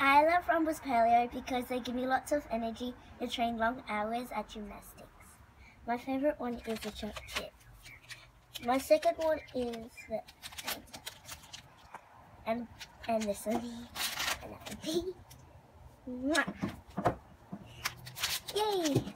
I love Rumbles Paleo because they give me lots of energy to train long hours at gymnastics. My favorite one is the chop chip. My second one is the and this one and that one. Yay!